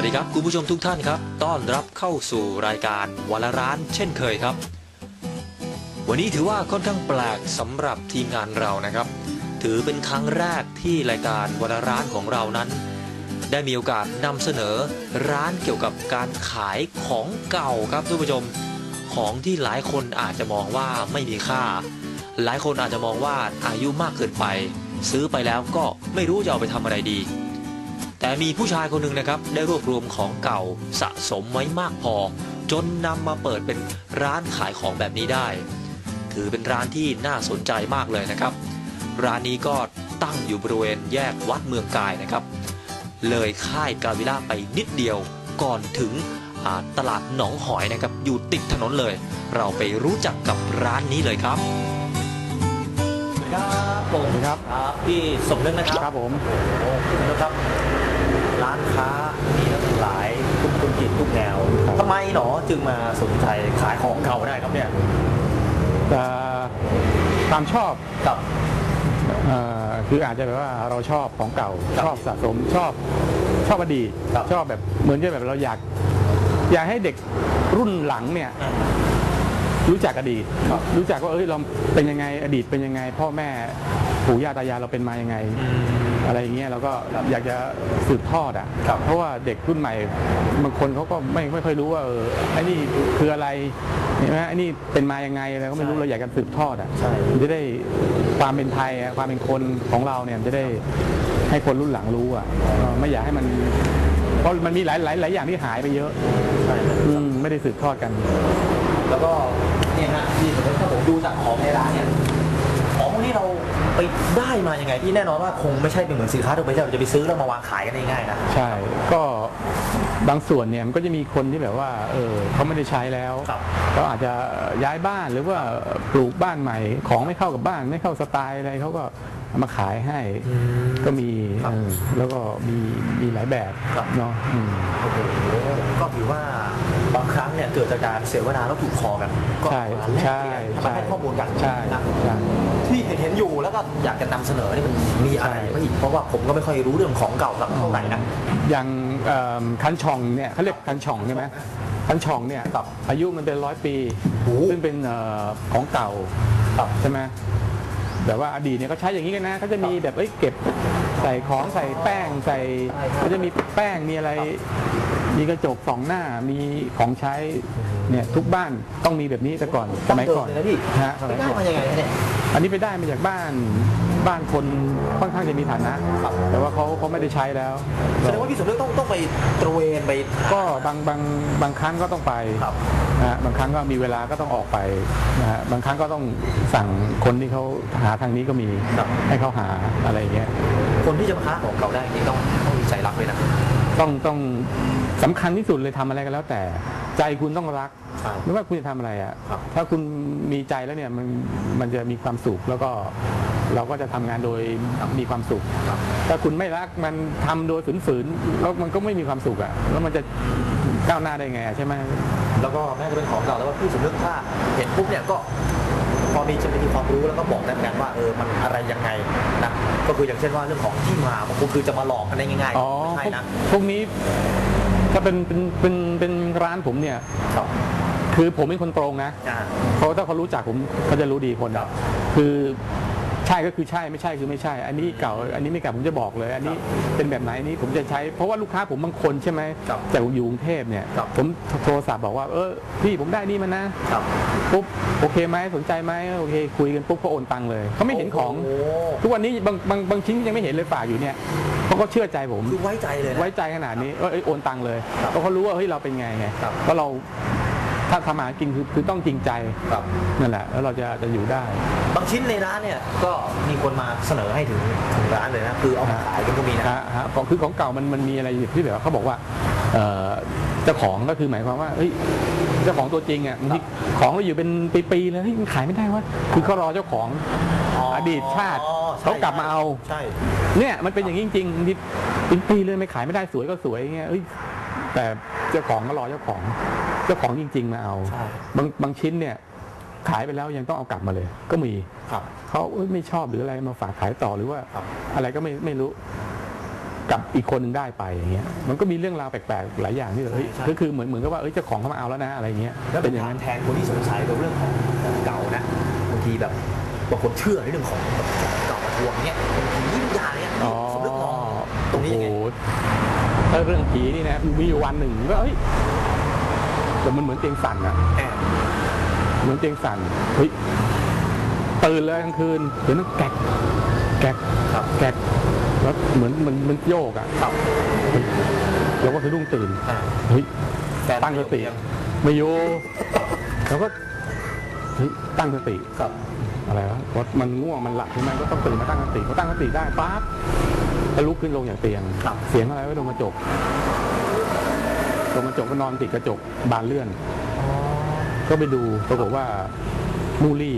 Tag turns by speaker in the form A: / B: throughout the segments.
A: วัสดีครับคุณผู้ชมทุกท่านครับต้อนรับเข้าสู่รายการวันละร้านเช่นเคยครับวันนี้ถือว่าค่อนข้างแปลกสำหรับทีมงานเรานะครับถือเป็นครั้งแรกที่รายการวันละร้านของเรานั้นได้มีโอกาสนำเสนอร้านเกี่ยวกับการขายของเก่าครับท่านผู้ชมของที่หลายคนอาจจะมองว่าไม่มีค่าหลายคนอาจจะมองว่าอายุมากเกินไปซื้อไปแล้วก็ไม่รู้จะเอาไปทำอะไรดีแต่มีผู้ชายคนหนึ่งนะครับได้รวบรวมของเก่าสะสมไว้มากพอจนนำมาเปิดเป็นร้านขายของแบบนี้ได้ถือเป็นร้านที่น่าสนใจมากเลยนะครับร้านนี้ก็ตั้งอยู่บริเวณแยกวัดเมืองกายนะครับเลยค่ายกาวิล่าไปนิดเดียวก่อนถึงตลาดหนองหอยนะครับอยู่ติดถนนเลยเราไปรู้จักกับร้านนี้เลยครับครับผมครับพี่สมนึกนะครับครับผมโอ้พี่สมนึกครับร้านค้ามีหลายทุกธุรกิจทุกแนวทำไมหนอจึงมาสนใจขายของเก่าได้ครับเนี่ย
B: ความชอบ
A: กับ
B: คืออาจจะแบบว่าเราชอบของเก่าชอบสะสมชอบอดีตชอบแบบเหมือนกับแบบเราอยากให้เด็กรุ่นหลังเนี่ยรู้จักอดีตรู้จักว่าเราเป็นยังไงอดีตเป็นยังไงพ่อแม่ปู่ย่าตายายเราเป็นมายังไงอะไรอย่างเงี้ยเราก็อยากจะสืบทอดเพราะว่าเด็กรุ่นใหม่บางคนเขาก็ไม่ค่อยรู้ว่าไอ้นี่คืออะไรเห็นไหมไอ้นี่เป็นมายังไงอะไรก็ไม่รู้เราอยากจะสืบทอดจะได้ความเป็นไทยความเป็นคนของเราเนี่ยจะได้ให้คนรุ่นหลังรู้ไม่อยากให้มันเพราะมันมีหลายอย่างที่หายไปเยอะไม่ได้สืบทอดกัน
A: แล้วก็เนี่ยฮะที่ถ้าผมดูจากของในร้านเนี่ยของที่เราไปได้มายังไงพี่แน่นอนว่าคงไม่ใช่เป็นเหมือนสินค้าทั่วไปที่เราจะไปซื้อแล้วมาวางขายกันง่ายๆนะ
B: ใช่ก็บางส่วนเนี่ยมันก็จะมีคนที่แบบว่าเขาไม่ได้ใช้แล้วเขาอาจจะย้ายบ้านหรือว่าปลูกบ้านใหม่ของไม่เข้ากับบ้านไม่เข้าสไตล์อะไรเขาก็มาขายให้ก็มีแล้วก็มีหลายแบบเนาะ
A: ก็ถือว่าบางครั้งเนี่ยเกิดจากการเสวนาแล้วถูกคอกันก็มาแลกเปลี่ยนมาให้ข้อมูลกันนะที่เห็นอยู่แล้วก็อยากจะนำเสนอนี่มันมีอะไรไม่อีกเพราะว่าผมก็ไม่ค่อยรู้เรื่องของเก่าสักเท่าไหร่นะ
B: อย่างคันช่องเนี่ยเขาเรียกคันช่องใช่ไหมคันช่องเนี่ยอายุมันเป็น100 ปีซึ่งเป็นของเก่าใช่ไหมแบบว่าอดีตเนี่ยเขาใช้อย่างนี้กันนะเขาจะมีแบบเก็บใส่ของใส่แป้งใส่เขาจะมีแป้งมีอะไรมีกระจก2 หน้ามีของใช้เนี่ยทุกบ้านต้องมีแบบนี้แต่ก่อนสมัยก่อน
A: ฮะได้มายังไงเนี่ย
B: อันนี้ไปได้มาจากบ้านคนค่อนข้างจะมีฐานะแต่ว่าเขาไม่ได้ใช้แล้ว
A: แสดงว่าพี่สมนึกต้องไปตระเวนไป
B: ก็บางครั้งก็ต้องไปบางครั้งก็มีเวลาก็ต้องออกไปบางครั้งก็ต้องสั่งคนที่เขาหาทางนี้ก็มีให้เขาหาอะไรเงี้ย
A: คนที่จะมาค้าของเก่าได้นี่ต้องมีใจรักเลยนะ
B: ต้องสำคัญที่สุดเลยทำอะไรก็แล้วแต่ใจคุณต้องรักไม่ว่าคุณจะทำอะไรถ้าคุณมีใจแล้วเนี่ยมันจะมีความสุขแล้วก็เราก็จะทำงานโดยมีความสุขถ้าคุณไม่รักมันทำโดยฝืนๆแล้วมันก็ไม่มีความสุขแล้วมันจะก้าวหน้าได้ไงใช่ไหม
A: แล้วก็แม้จะเป็นของเก่าแล้วว่าพี่สมนึกถ้าเห็นปุ๊บเนี่ยก็พอจะมีความรู้แล้วก็บอกได้กันว่ามันอะไรยังไงนะก็คืออย่างเช่นว่าเรื่องของที่มาบางคนคือจะมาหลอกกันได้ง่ายๆไม่ใช่นะ
B: พวกนี้ถ้าเป็นร้านผมเนี่ยคือผมเป็นคนตรงนะเขาถ้าเขารู้จักผมเขาจะรู้ดีคนคือใช่ก็คือใช่ไม่ใช่คือไม่ใช่อันนี้เก่าอันนี้ไม่เก่าผมจะบอกเลยอันนี้เป็นแบบไหนนี้ผมจะใช้เพราะว่าลูกค้าผมบางคนใช่ไหมแต่ผมอยู่กรุงเทพเนี่ยผมโทรศัพท์บอกว่าพี่ผมได้นี่มันนะปุ๊บโอเคไหมสนใจไหมโอเคคุยกันปุ๊บเขาโอนตังเลยเขาไม่เห็นของทุกวันนี้บางชิ้นยังไม่เห็นเลยฝากอยู่เนี่ยเขาก็เชื่อใจผม
A: คือไว้ใจเลย
B: ไว้ใจขนาดนี้โอนตังเลยเพราะเขารู้ว่าเฮ้ยเราเป็นไงเพราะเราถ้าทำอาหารกินคือต้องจริงใจนั่นแหละแล้วเราจะอยู่ได้
A: บางชิ้นในร้านเนี่ยก็มีคนมาเสนอให้ถึงร้านเลยนะคือเอามาขายกันก็มีนะ
B: คือของเก่ามันมีอะไรที่แบบเขาบอกว่าเจ้าของก็คือหมายความว่าเจ้าของตัวจริงบางทีของเราอยู่เป็นปีๆแล้วมันขายไม่ได้วะคือเขารอเจ้าของอดีตชาติเขากลับมาเอาเนี่ยมันเป็นอย่างนี้จริงๆเป็นปีเลยไม่ขายไม่ได้สวยก็สวยเงี้ยแต่เจ้าของก็รอเจ้าของจริงๆมาเอาบางชิ้นเนี่ยขายไปแล้วยังต้องเอากลับมาเลยก็มีเขาไม่ชอบหรืออะไรมาฝากขายต่อหรือว่าอะไรก็ไม่รู้กับอีกคนหนึ่งได้ไปอย่างเงี้ยมันก็มีเรื่องราวแปลกๆหลายอย่างที่เฮ้ยก็คือเหมือนกับว่าเจ้าของเขามาเอาแล้วนะอะไรเงี้ย
C: แล้ว
B: เป็
C: เป็น น
B: อย่าง
C: ทา
B: นั้น
C: งแทนคนที่สงสัยกับเรื่องของเก่านะบางทีแบบบางคนเชื่อในเรื่องของแบบเก่ามาทวงเนี่ยเป็นผีวิญญาณเนี่ยสมนึกมองตรงนี้ยังไง
B: โอ้โหถ้าเรื่องผีนี่นะมีอยู่วันหนึ่งก็เฮ้ยแต่มันเหมือนเตียงสั่นอะเหมือนเตียงสั่นเฮ้ยตื่นเลยกลางคืนเดี๋ยวนั้นแกกแกกแกกแล้วเหมือนมันโยกอะเฮ้ยเราก็สะดุ้งตื่นเฮ้ยตั้งสติไม่อยู่เราก็เฮ้ยตั้งสติอะไรวะว่ามันง่วงมันหลับใช่ไหมก็ต้องตื่นมาตั้งสติพอตั้งสติได้ปั๊บก็ลุกขึ้นลงอย่างเตียงเสียงอะไรไว้ตรงกระจกก็นอนติดกระจกบานเลื่อนก็ไปดูปรากฏว่ามูลี่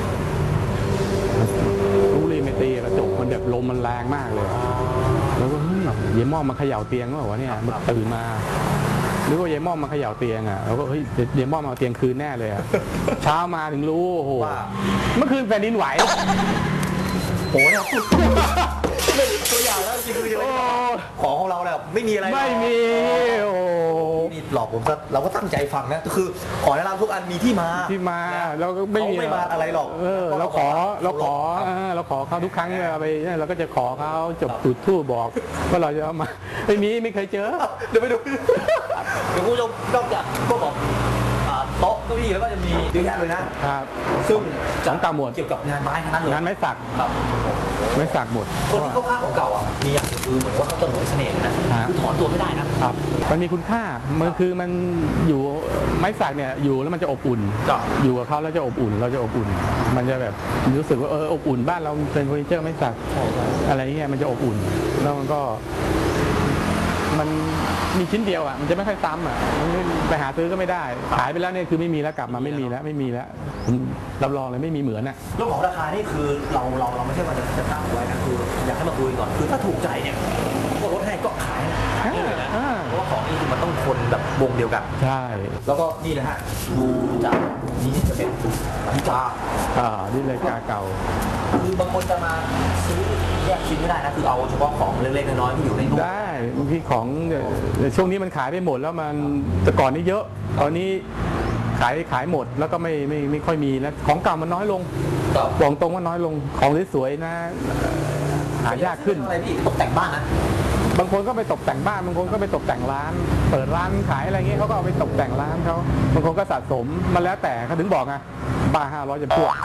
B: ไม่ตีกระจกมันแบบลมมันแรงมากเลยแล้วก็เยม่อมมาเขย่าเตียงว่าเนี่ยมันตื่นมาหรือว่าเยม่อมมาเขย่าเตียงอ่ะแล้วก็เฮ้ยเยม่อมมาเอาเตียงคืนแน่เลยอ่ะเช้ามาถึงรู้โอ้โหเมื่อคืนแผ่นดินไหว
C: โอ้เนี่ยตัวอย่างแล้วจริงคือของเราเนี่ยไม่มีอะไร
B: ไม่มีโอ้
C: นี่หลอกผมซะเราก็ตั้งใจฟังนะคือขอแนะนำทุกอันมีที่มา
B: เราก็ไม่
C: มาอะไรหรอก
B: เราขอเขาทุกครั้งไปเราก็จะขอเขาจบจุดทูบบอกว่าเราจะเอามาไม่เคยเจอ
C: เดี๋ยวไปดูเดี๋ยวคุณผู้ชมนอกจากพวกบอกโต๊ะเก้าอี้แล้วก็จะมีเยอะแยะเลยนะครับซึ่ง
B: จังตาหมด
C: เกี่ยวกับงานไม้ทั้งนั้นเลย
B: งานไม้สักไม่สักหมด
C: คนที่เขาฆ่าของเก่าอ่ะมีอย่างคือเหมือนว่าเขาต้นหวยเสน่ห์นะคือถอนตัวไม่ได้นะครับ
B: มันมีคุณค่ามันคือมันอยู่ไม้สักเนี่ยอยู่แล้วมันจะอบอุ่นอยู่กับเขาแล้วจะอบอุ่นเราจะอบอุ่นมันจะแบบรู้สึกว่าอบอุ่นบ้านเราเป็นเฟอร์นิเจอร์ไม้สักอะไรเงี้ยมันจะอบอุ่นแล้วมันก็มันมีชิ้นเดียวอ่ะมันจะไม่ค่อยซ้ำอ่ะไปหาซื้อก็ไม่ได้ขายไปแล้วเนี่ยคือไม่มีแล้วกลับมาไม่มีแล้วรับรองเลยไม่มีเหมือนอ่ะ
C: เรื่องของราคานี่คือเราไม่ใช่ว่าจะตั้งไว้นะคืออยากให้มาคุยก่อนคือถ้าถูกใจเนี่ยก็ลดให้ก็ขายเลยนะเพราะว่าของนี่คือมันต้องคนแบบวงเดียวกัน
B: ใช่
C: แล้วก็นี่นะฮะดูจากนี่จะเป็นนาฬิกา
B: นี่นาฬิกาเก่า
C: คือบางคนจะมาซื้อแยกชิ้นไม่ได้นะคือเอาเฉพาะของเล็กๆน้อยๆที่อยู่ในตู้
B: ได้บางทีของช่วงนี้มันขายไปหมดแล้วมันแต่ก่อนนี้เยอะตอนนี้ขายหมดแล้วก็ไม่ค่อยมีแล้วของเก่ามันน้อยลงบอกตรงว่าน้อยลงของสวยๆนะหายากขึ้น
C: อะไรพี่ตกแต่งบ้านนะ
B: บางคนก็ไปตกแต่งบ้านบางคนก็ไปตกแต่งร้านเปิดร้านขายอะไรเงี้ยเขาก็เอาไปตกแต่งร้านเขาบางคนก็สะสมมาแล้วแต่เขาถึงบอกไงบ้า500จะพวก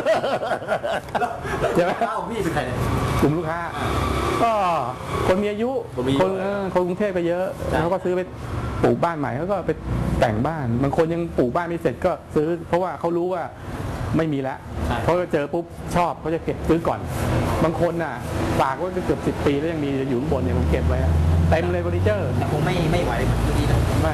C: ใช่ไหมพี่เป็นใครเนี่ย
B: กลุ่มลูกค้าก็คนมีอายุคนกรุงเทพก็เยอะเขาก็ซื้อไปปลูกบ้านใหม่เขาก็ไปแต่งบ้านบางคนยังปลูกบ้านไม่เสร็จก็ซื้อเพราะว่าเขารู้ว่าไม่มีแล้วเขาเจอปุ๊บชอบเขาจะเก็บซื้อก่อนบางคนน่ะฝากไว้เกือบ10 ปีแล้วยังมีอยู่ข้างบนเนี่ยผมเก็บไว้เต็มเลยเฟอร์นิเจอร์
C: แต่คงไม่ไหวเหมือนที่นี่นะ
B: ไม่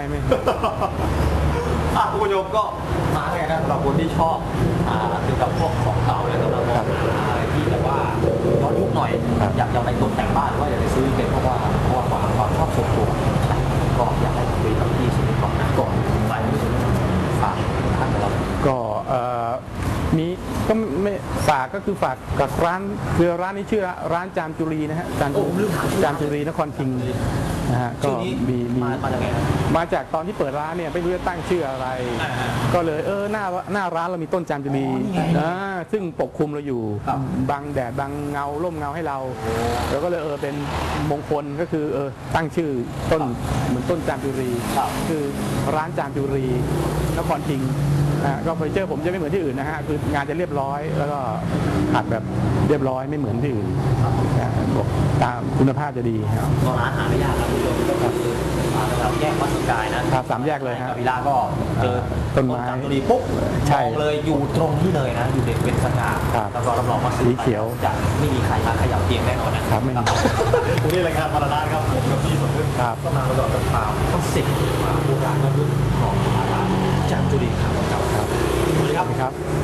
C: คุณผู้ชมก็มาเลยนะสำหรับคนที่ชอบเกี่ยวกับพวกของเก่าแล้วก็อะไรที่แบบว่าย้อนยุคหน่อยอยากจะไปตกแต่งบ้านหรือว่าอยากจะซื้อเป็นเพราะว่าความชอบส่วนตัวก็อยากให้คุยกับพี่สิริพรนะก่อนไปไม่ถึงฝากท่านเรา
B: ก็มีก็ไม่ฝากก็คือฝากกับร้านคือร้านนี้ชื่อร้านจามจุรีนะฮะจามจุรีนครพิงค์นะฮะก็มาจากตอนที่เปิดร้านเนี่ยไม่รู้จะตั้งชื่ออะไรก็เลยหน้าร้านเรามีต้นจามจุรีซึ่งปกคลุมเราอยู่บังแดดบังเงาร่มเงาให้เราแล้วก็เลยเป็นมงคลก็คือตั้งชื่อต้นเหมือนต้นจามจุรีคือร้านจามจุรีนครพิงค์ก็เฟอร์นิเจอร์ผมจะไม่เหมือนที่อื่นนะฮะคืองานจะเรียบร้อยแล้วก็ขัดแบบเรียบร้อยไม่เหมือนที่อื่นตามคุณภาพจะดีครับ
C: ร้านหาไม่ยากครับคุณผู้ชมก็คือเราแยกวัดสุกายนะครับ
B: 3 แยกเลยฮะ
C: วิลาก็เจอ
B: ต้นไม้
C: ตัวนี้ปุ๊บมองเลยอยู่ตรงที่เลยนะอยู่เด็กเป็นสง่าแล้วก็รับรองว่า
B: สีเขียว
C: จะไม่มีใครมาขยับเตียงแน่นอนนะครับ
B: ไม่มี
C: วันนี้รายการมาราดาครับผมกับพี่สมฤทธิ์ก็มาประกอบกับข่าวคลาสสิกโบราณยุคของจามจุรีครับ
B: สวัสดีครับ